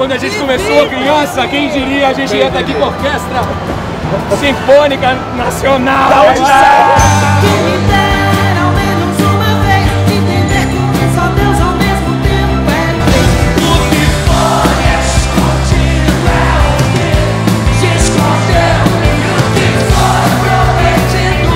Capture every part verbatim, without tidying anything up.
Quando a gente começou criança, quem diria a gente ia estar aqui com a Orquestra Sinfônica Nacional. Quem me dera ao menos uma vez entender como só Deus ao mesmo tempo é Deus. O que for escondido é o que se escondeu, e o que for prometido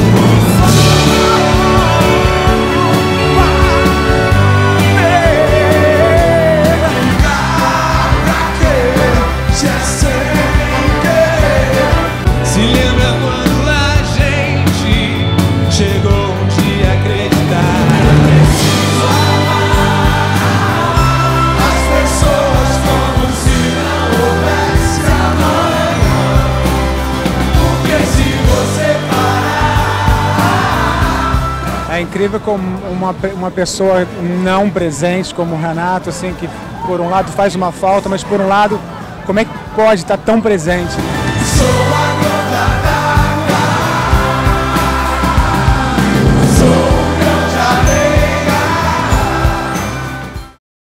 já sei querer. Se lembra quando a gente chegou um dia a acreditar? Preciso amar as pessoas como se não houvesse amanhã. Porque se você parar. É incrível como uma, uma pessoa não presente como o Renato, assim, que por um lado faz uma falta, mas por um lado, como é que pode estar tão presente? Sou agora.